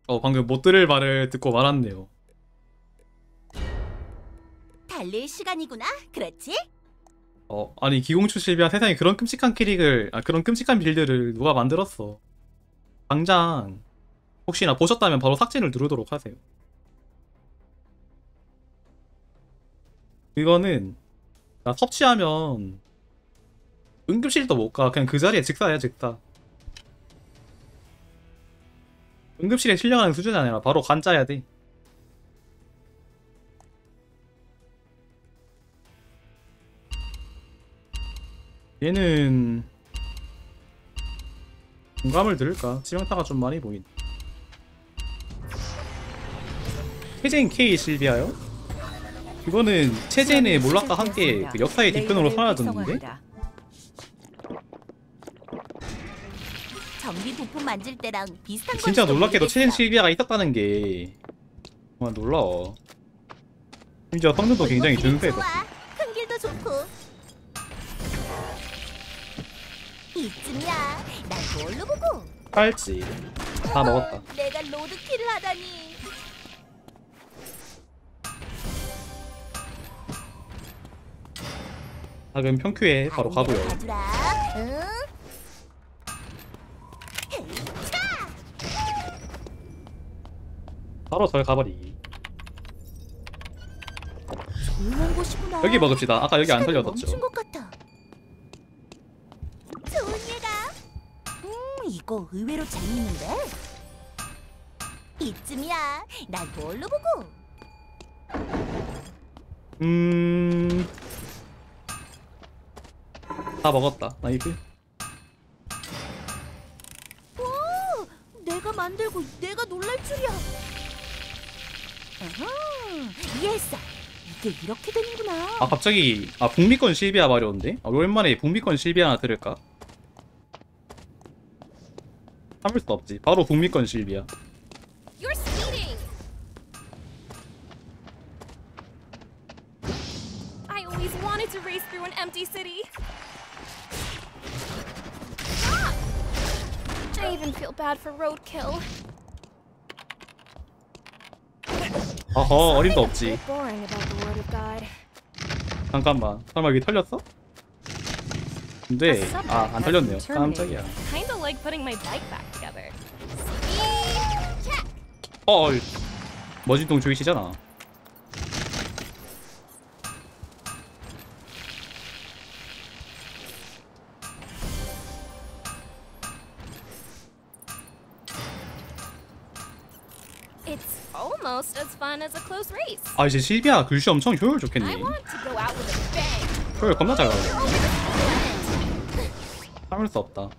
방금 못 들을 말을 듣고 말았네요. 달릴 시간이구나. 그렇지? 아니 기공추 실비아 세상에 그런 끔찍한 캐릭을 그런 끔찍한 빌드를 누가 만들었어. 당장 혹시나 보셨다면 바로 삭제를 누르도록 하세요. 이거는 나 섭취하면 응급실도 못 가. 그냥 그 자리에 즉사야 즉사. 응급실에 실려가는 수준이 아니라 바로 관짜야 돼. 얘는 공감을 들을까? 치명타가 좀 많이 보인. 체제인 K 실비아요? 이거는 체제인의 몰락과 함께 그 역사의 뒤편으로 사라졌는데? 전기 부품 만질 때랑 비슷한 거 진짜 놀랍게도 체제인 실비아가 있었다는 게 정말 놀라워. 심지어 성능도 굉장히 준수해서. 큰 길도 좋고. 이쯤이야. 날 뭘로 보고? 팔찌 다 먹었다. 내가 로드킬을 하다니. 작은 평큐에 바로 가고요. 응? 바로 절 가버리. 조용한 곳이구나. 여기 먹읍시다. 아까 여기 안 살려뒀죠. 멈춘 것 같아. 좋은 예가. 이거 의외로 재밌는데. 이쯤이야. 날 뭘로 보고? 다 먹었다. 나이스. 오, 내가 만들고 내가 놀랄 줄이야. 아하, 이해했어. 이게 이렇게 되는구나. 갑자기 북미권 실비아 마려운데? 오랜만에 북미권 실비아 하나 들을까? 참을 수 없지. 바로 북미권 실비아. You're speeding. I always wanted to race through an empty city. I even feel bad for roadkill. 어허, 어림도 없지. Bit boring about the word of God. 잠깐만. 설마 여기 털렸어? 근데 안 털렸네요. 깜짝이야. Kinda like putting my bike back together. 머진동 주이시잖아. It's almost as fun as a close race. 이제 실비아 글씨 엄청 효율 좋겠네. I want to go out with a bang. 효율 겁나 잘 나와. 참을 수 없다.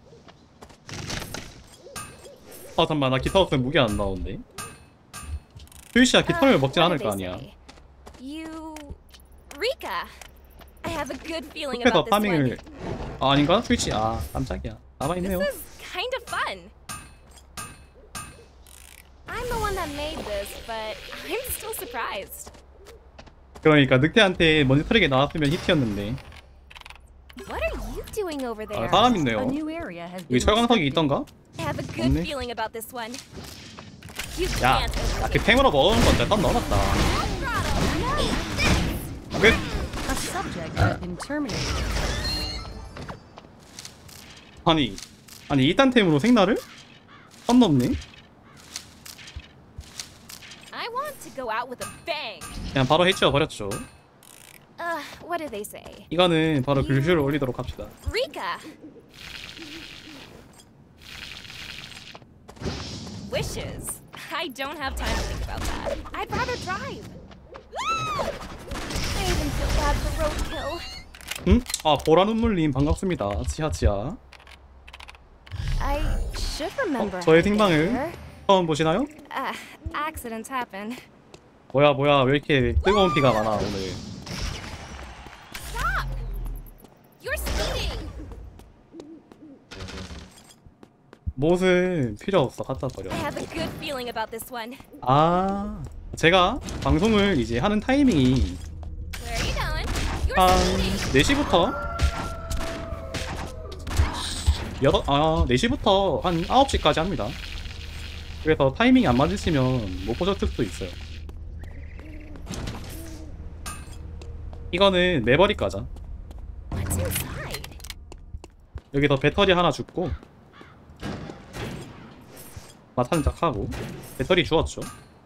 잠깐만, 나 기타 없으면 무기 안 나오는데. 주이씨야 기타를 먹진 않을 거 아니야. You, Rika. I have a good feeling 숲에서 about this one. 파밍을 아닌가? 주이씨 깜짝이야. 남아있네요. This is kind of fun. I'm the one that made this, but I'm still surprised. 그러니까 늑대한테 먼지 털리게 나왔으면 히트였는데. What are you doing over there? 사람 있네요. 여기 철광석이 있던가? I have a good 없네. feeling about this one. You 야, can't overlook 그 it. 탱으로 먹은 건데 딱 넣어놨다. 끝. A subject has been terminated. 아니 이딴 템으로 생나를? 선 넘네? I want to go out with a bang. 그냥 바로 해치워 버렸죠. What do they say? 이거는 바로 글씨를 올리도록 합시다. Rika. Wishes. I don't have time to think about that. I'd rather drive. I even feel bad for roadkill. 응? 보라 눈물님 반갑습니다. 치하치하. I should remember. 저의 how to get 생방을 here. 처음 보시나요? Accidents happen. 뭐야 왜 이렇게 뜨거운 피가 많아 오늘. Stop! You're speeding. 못은 필요 없어. 갖다 버려. I have a good feeling about this one. 제가 방송을 이제 하는 타이밍이 Where are you going? You're 한 speeding. 4시부터 4시부터 한 9시까지 합니다. 그래서 타이밍이 안 맞으시면 못 보셨을 수도 있어요. 이거는 매버릭 가자. What's inside? 여기서 배터리 하나 줍고 맛 한 작 하고 배터리 주었죠.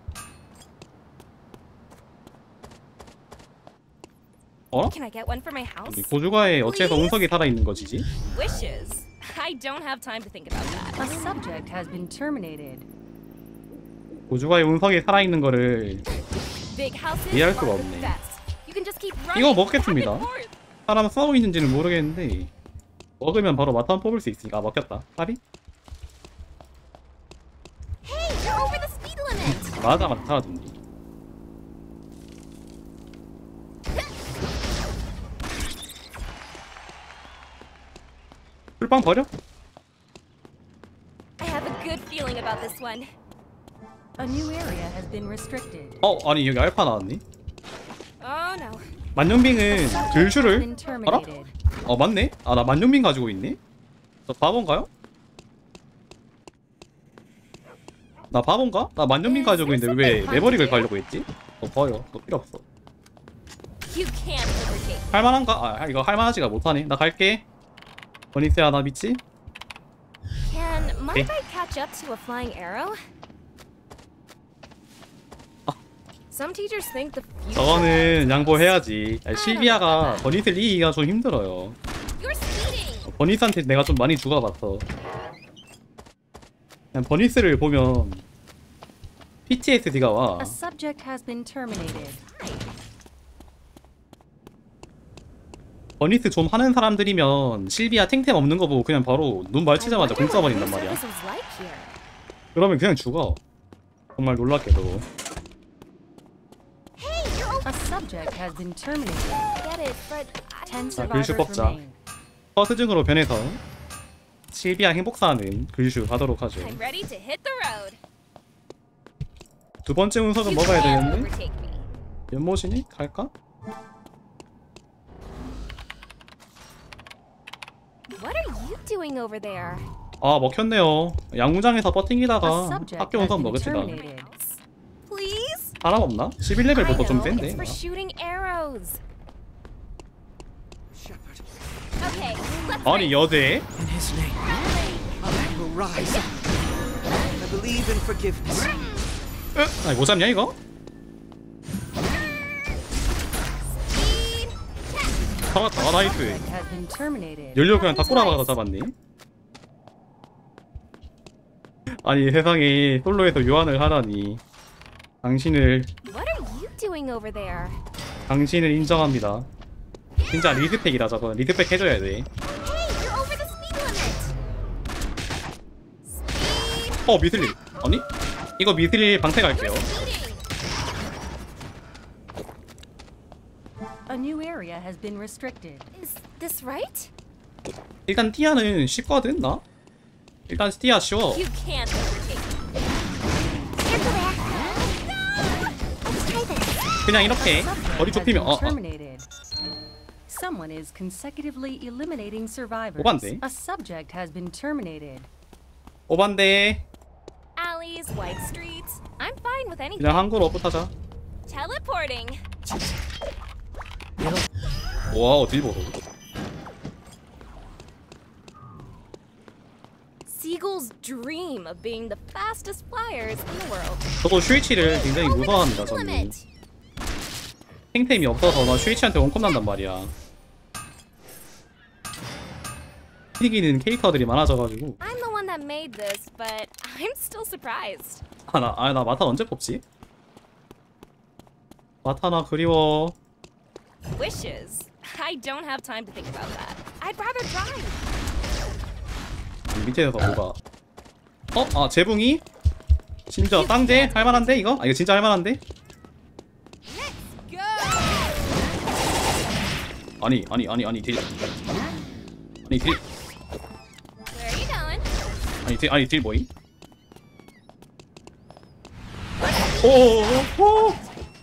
어? Can I get one for my house? 이 고주가에 어째서 운석이 살아있는 것이지? Wishes. I don't have time to think about that. A subject has been terminated. 고주가에 운석이 살아있는 거를 Big houses 이해할 are 수가 the 없네. best. You can just keep running 이거 back 먹겠습니다. and forth. 사람 싸우고 있는지는 모르겠는데 먹으면 바로 마탄 뽑을 수 있으니까. 아, 먹혔다. 까비? Hey, you're over the speed limit. 맞아 살아준디. 풀빵 버려? I have a good feeling about this one. A new area has been restricted. 아니 여기 알파 나왔니? Oh no. 만년빙은 Subject has 들슈를 been terminated. 맞네? 아, 나 만년빙 가지고 있네? 저 바본가요? 나 바본가? 나 만년빙 가지고 있는데 왜 매버릭을 가려고 했지? 버려. 너 필요 없어. You can't overtake me. 할만한가? 아, 이거 할만하지가 못하네. 나 갈게. 버니스야, 나 믿지? Can Okay. my bike catch up to a flying arrow? Some teachers think the future. 저거는 양보해야지. 아니, 실비아가 버니스를 이기기가 좀 힘들어요. You're speeding. 버니스한테 내가 좀 많이 죽어봤어. 그냥 버니스를 보면 PTSD가 와. A subject has been terminated. 버니스 좀 하는 사람들이면 실비아 탱템 없는 거 보고 그냥 바로 눈 마주치자마자 공 쏴버린단 말이야. This was like here. 그러면 그냥 죽어. 정말 놀랍게도. A subject has been terminated. Get it, but Ten 자, 글슈 survivors 뽑자. remain. 서스증으로 변해서 실비아 행복사하는 글슈 가도록 하죠. I'm ready to hit the road. 두 번째 운석은 You 먹어야 can't 되는데 overtake me. 연못이니? 갈까? What are you doing over there? 아, 먹혔네요. 양궁장에서 A 버팅기다가 subject 학교 has 운석 been 먹읍시다. terminated. Please? 사람 없나? I 11레벨부터 좀 know, 센데. it's for shooting arrows. Okay, let's 아니 여대? In his name, I will rise. I believe in forgiveness. 아니 뭐 잡냐 이거? speed. 잡았다. 아, 나이스. Subject has been terminated. 연료 그냥 다 꼬라박아서 잡았네. 아니 세상에 솔로에서 요한을 하다니. 당신을 What are you doing over there? 당신을 인정합니다. 진짜 리드팩이다 저거. 리드팩 해줘야 돼. Hey, you're over the speed limit. Speed. 미슬릴. 아니? 이거 미슬릴 방패 갈게요. Speeding. A new area has been restricted. Is this right? 일단 티아는 쉽거든 나? 일단 티아 쉬워. You can't overtake me. Careful there. No! Let's try this. 그냥 이렇게 Subject 거리 has 좁히면 been terminated. Someone is consecutively eliminating survivors. 오반데? A subject has been terminated. 오반데. Alleys, wide streets. I'm fine with anything. 그냥 한국으로 업부타자. Teleporting. 와우 딜보로. Seagull's dream of being the fastest flyers in the world. 저거 슈이치를 굉장히 Over the 무서워합니다 speed 저는. limit. 탱템이 없어서 나 슈이치한테 원컵 난단 말이야. 이기는 캐릭터들이 많아져가지고. I'm the one that made this, but I'm still surprised. 나 마타 언제 뽑지? 마타 나 그리워. Wishes. I don't have time to think about that. I'd rather drive. 밑에서 뭐가? 재붕이? 심지어 땅제? 할만한데 이거? 이거 진짜 할만한데? Go! 아니 딜. 아니 딜. Where are you going? 아니 딜 뭐임? 오오오.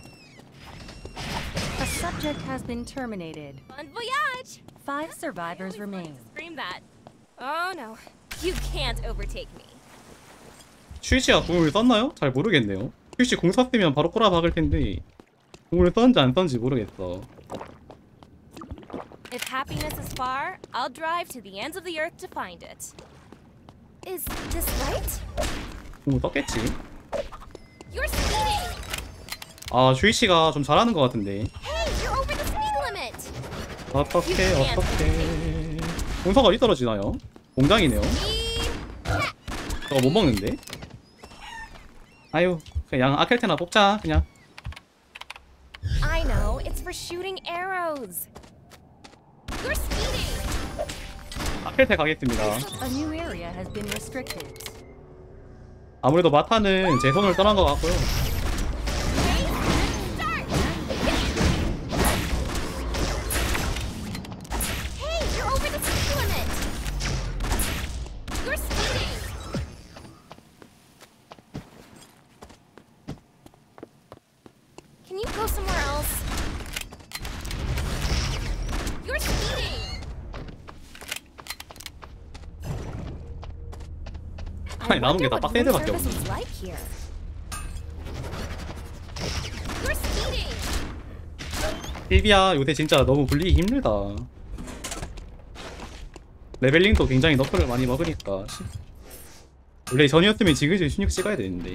A subject has been terminated. Bon voyage! 5 survivors remain. Scream that. Oh no. You can't overtake me. 슈이치가 궁을 썼나요? 잘 모르겠네요. 슈이치 궁 썼으면 바로 꼬라박을 텐데 궁을 썼는지 안 썼는지 모르겠어. If happiness is far, I'll drive to the ends of the earth to find it. Is this right? 궁을 썼겠지. You're speeding! 아 슈이치가 좀 잘하는 것 같은데. Hey, you're over the speed limit! 어떻게 공사가 어디 떨어지나요? 공장이네요. Speed! 저거 못 먹는데. 아유 그냥 아켈테나 뽑자 그냥. I know, it's for shooting arrows. You're speeding! 아켈테 가겠습니다. A new area has been restricted. 아무래도 마타는 제 손을 떠난 것 같고요. Start! Hey, you're over the speed limit! You're speeding! Can you go somewhere else? You're speeding! 아니 남은 게 다 what 빡세대밖에 room 없네. service is like here. You're speeding! 실비아 요새 진짜 너무 불리기 힘들다. 레벨링도 굉장히 너프를 많이 먹으니까. 원래 전이었으면 지그지 16 찍어야 되는데.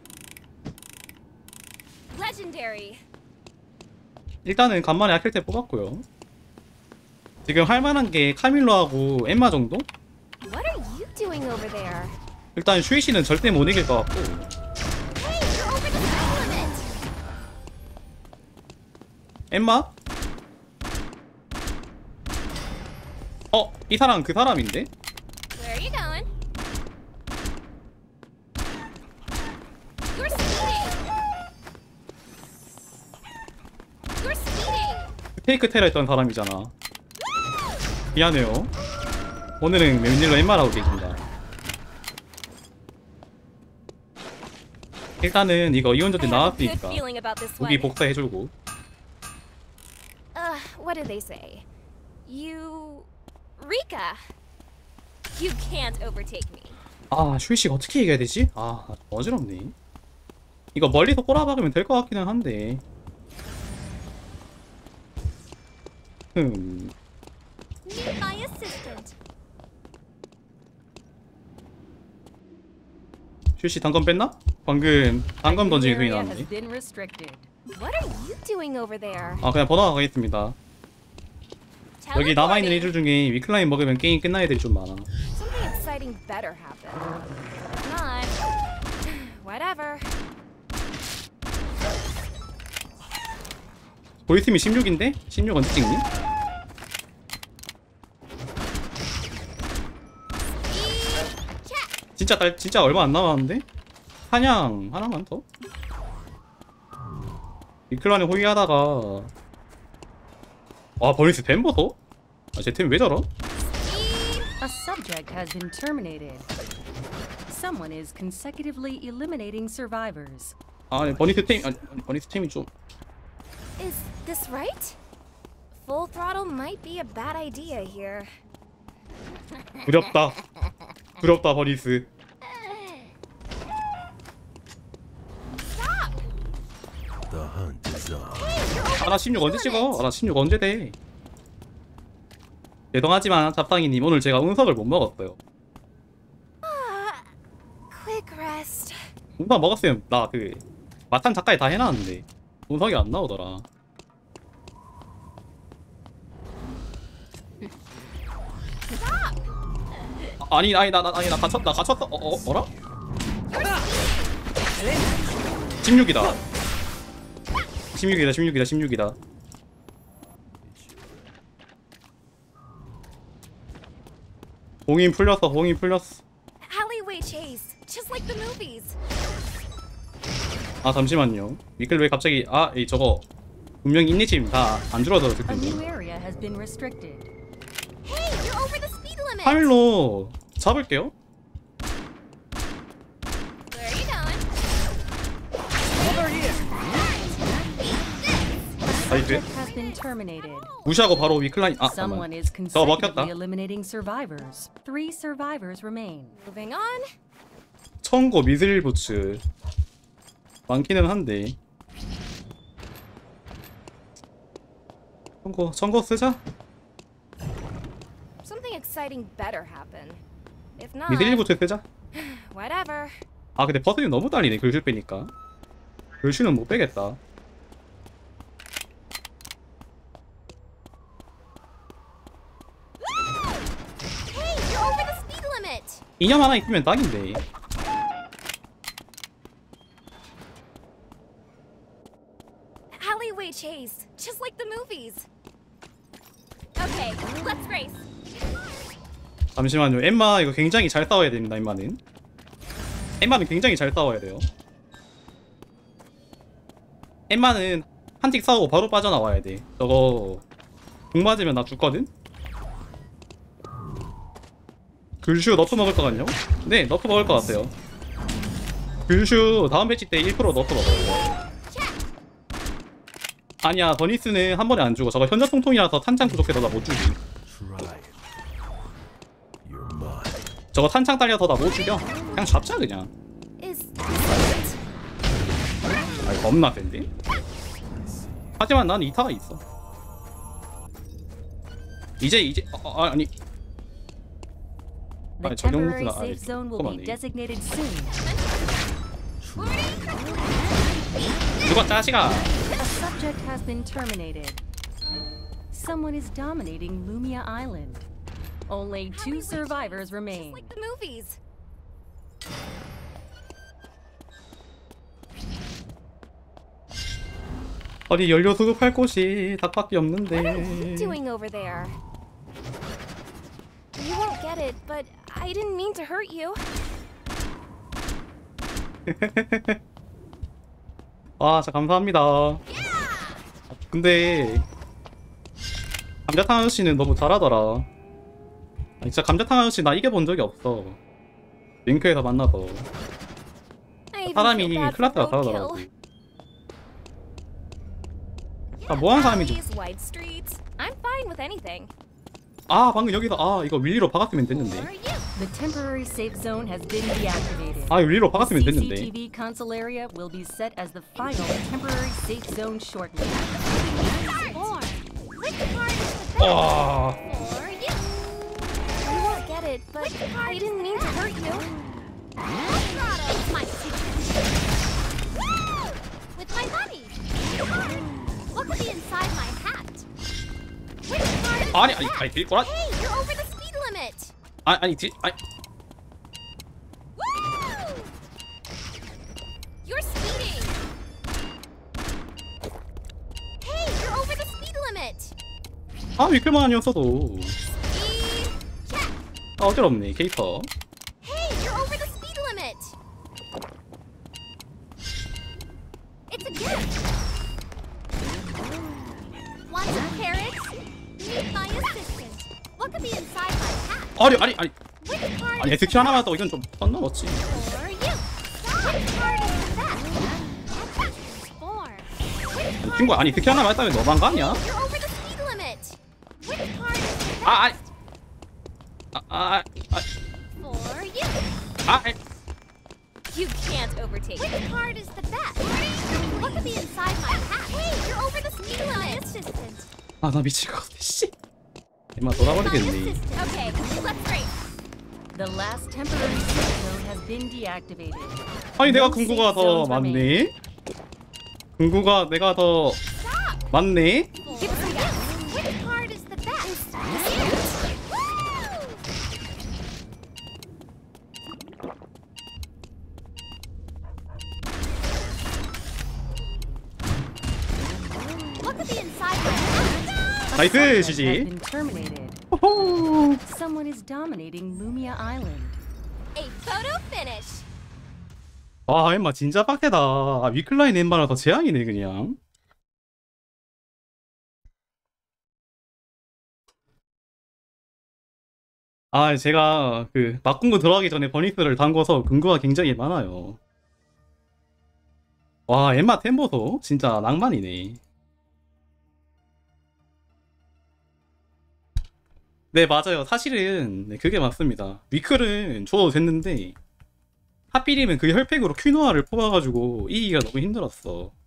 Legendary! 일단은 간만에 아켈테 뽑았고요. 지금 할만한 게 카밀로하고 엠마 정도? What are you doing over there? 일단 슈이시는 절대 못 이길 것 같고. Hey, you're over the speed limit! 엠마? 이 사람 그 사람인데? Where are you going? You're speeding! You're speeding! 스테이크 테러 했던 사람이잖아. 미안해요. 오늘은 웬일로 엠마라고 계신다. 일단은 이거 이원전지 I have a good 나왔으니까 feeling about this 무기 one. 복사해주고. What did they say? Rika! You can't overtake me. 아 슈이씨가 어떻게 이겨야 되지? 아 어지럽네. 이거 멀리서 꼬라박으면 될 것 같기는 한데. Need my assistant. 슈이씨 단검 뺐나? 방금 단검 A 던지기 new 소리 area 나왔네. has been restricted. What are you doing over there? 아 그냥 번화가 가겠습니다. 여기 남아있는 애들 중에 위클라인 먹으면 게임 끝난 애들이 좀 많아. Something exciting better happen. If not, whatever. 보이스미 16인데? 16 언제 찍니? 진짜 얼마 안 남았는데? 사냥 하나만 더? 위클라인 호위하다가 와 버니스 템 보소? 아 제 템 왜 저러? A subject has been terminated. Someone is consecutively eliminating survivors. 아니 버니스 템 아니 버니스 템이 좀 Is this right? Full throttle might be a bad idea here. 두렵다. 두렵다 버니스. The hunt is on. 아나 16 언제 찍어? 아나 16 언제 돼? 죄송하지만 잡상이님 오늘 제가 운석을 못 먹었어요. Quick rest. 운석 먹었으면 나 그 마탄 작가에 다 해놨는데 운석이 안 나오더라. 아니 나 갇혔다. 어라? 16이다. 16이다. 봉인 풀렸어. Alleyway chase, just like the movies. 아 잠시만요. 미클 왜 갑자기 저거 분명히 인내심 다 안 줄어들었을 A new 텐데. area has been restricted. Hey, you're over the speed limit. 카밀로 잡을게요. Where are you going? Over here! 나이스. Has been terminated. 무시하고 바로 위클라인. Someone 잠깐만. is 저거 먹혔다. consecutively eliminating survivors. 3 survivors remain. Moving on. 청고 미스릴 부츠 많기는 한데 청고 쓰자. Something exciting better happen. If not, 미스릴 부츠 쓰자. whatever. 아 근데 퍼즐이 너무 딸리네. 글씨 빼니까 글씨는 못 빼겠다. Hey, you're over the speed limit. 이념 하나 있으면 딱인데. Alleyway chase, just like the movies. Okay, let's race. 잠시만요. 엠마 이거 굉장히 잘 싸워야 됩니다. 엠마는 굉장히 잘 싸워야 돼요. 엠마는 한틱 싸우고 바로 빠져나와야 돼. 저거 공 맞으면 나 죽거든? 글슈 너프 먹을 것 같냐? 네, 너프 먹을 것 같아요. 글슈 다음 배치 때 1% 너프 먹어요. 아니야, 버니스는 한 번에 안 죽어. 저거 현자통통이라서 탄창 부족해서 나 못 죽이. Try it. You're mine. 저거 탄창 딸려서 나 못 죽여. 그냥 잡자 그냥. Is this 아이 겁나 센데? 하지만 난 2타가 있어. 이제 아니 The 아니 적용 temporary 모드가 아니 safe zone will be 잠깐만요. designated soon. 누가 짜식아. A subject has been terminated. Someone is dominating Lumia Island. Only 2 survivors remain. like the movies? 어디 연료 수급할 곳이 닭밖에 없는데. What are you doing over there? You won't get it, but I didn't mean to hurt you. 아, 자 감사합니다. 근데 감자탕 아저씨는 너무 잘하더라. 아니, 진짜 감자탕 아저씨 나 이겨본 적이 없어. 링크에서 만나서 I even 사람이 feel bad for 클라스가 roadkill. 다르더라고. 아, 뭐하는 사람인지. Alleys, wide streets. I'm fine with anything. 아, 방금 여기서 아 이거 윌리로 박았으면 Or 됐는데. you? The temporary safe zone has been deactivated. 아, 윌리로 박았으면 됐는데. CCTV console area will be set as the final temporary safe zone shortly. Four. Which part is the best? 아, Or you? You won't get it, but I didn't mean to hurt you. It's my secret. With my buddy. What could be inside my hat? Which part is 아니 the 아니 best? 아니 빌거라. Hey, you're over the speed limit. 아니 아니 Woo! You're speeding. Hey, you're over the speed limit. 아 위클만 아니었어도. Speed check. 아 어지럽네 캐릭터. Hey, you're over the speed limit. It's a gift. Want some carrots? Meet my assistant. What could be inside my hat? 아니 Which part 아니 is 에스큐 하나만 더 이건 좀 선 넘었지. for you? Which part is the best? Four. Which part 친구야 아니 is the 에스큐 하나만 했다면 너만 가냐? You're over the speed limit. Which part is the best? 아 For you. You can't overtake me. Which part is the best? What could be inside my hat? Hey, you're over the speed limit. Assistant. 아 나 미칠 것 같아 씨. 이마 My 돌아버리겠네. assistant. Okay, let's race. The last temporary safe zone has been deactivated. 아니 내가 No 금구가 safe 더 zones 많네. remain. 금구가 내가 더 Stop. 많네. Give us a guess. Which part is the best? Woo! What could be inside my hat? 나이스 Subject 지지. has been terminated. 호호. Someone is dominating Lumia Island. A photo finish. 와 엠마 진짜 빡세다. 아, 위클라인 엠마랑 더 재앙이네 그냥. 아 제가 그 막공구 들어가기 전에 버니스를 담궈서 근거가 굉장히 많아요. 와 엠마 템보소 진짜 낭만이네. 네 맞아요. 사실은 네, 그게 맞습니다. 위클은 줘도 됐는데 하필이면 그 혈팩으로 퀴노아를 뽑아가지고 이기기가 너무 힘들었어.